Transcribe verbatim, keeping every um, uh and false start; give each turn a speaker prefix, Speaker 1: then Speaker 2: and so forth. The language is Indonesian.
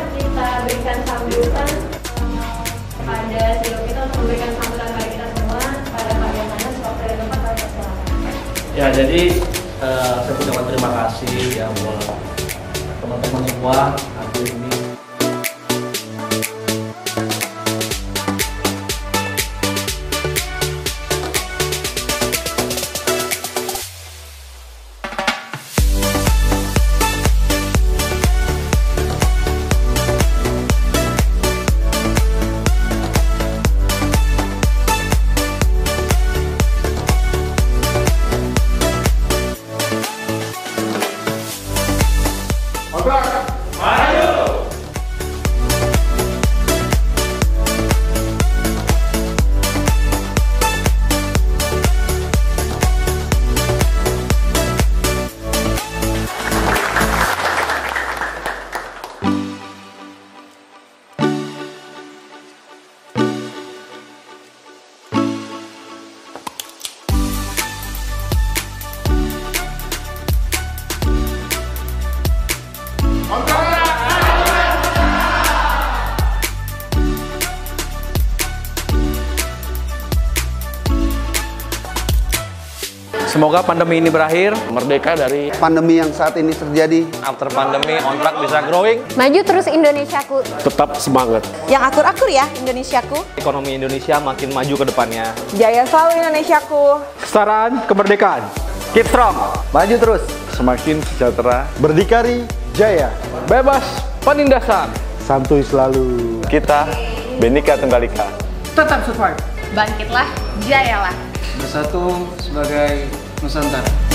Speaker 1: kita berikan sambutan pada C E O kita untuk memberikan sambutan pada kita semua pada Pak Yohanes waktu dan tempat harus silakan.
Speaker 2: Ya, jadi uh, saya ucapkan terima kasih ya buat teman-teman semua hadir ini.
Speaker 3: Semoga pandemi ini berakhir,
Speaker 4: merdeka dari
Speaker 5: pandemi yang saat ini terjadi.
Speaker 3: After pandemi, on track bisa growing.
Speaker 6: Maju terus Indonesiaku.
Speaker 4: Tetap semangat.
Speaker 6: Yang akur-akur ya Indonesiaku.
Speaker 3: Ekonomi Indonesia makin maju ke depannya.
Speaker 6: Jaya selalu Indonesiaku.
Speaker 3: Kesetaraan, kemerdekaan. Keep strong.
Speaker 5: Maju terus.
Speaker 4: Semakin sejahtera.
Speaker 5: Berdikari jaya.
Speaker 3: Bebas penindasan.
Speaker 5: Santuy selalu.
Speaker 4: Kita Bhinneka Tunggal Ika.
Speaker 7: Tetap survive.
Speaker 6: Bangkitlah, jayalah.
Speaker 7: Bersatu sebagai Nusantara.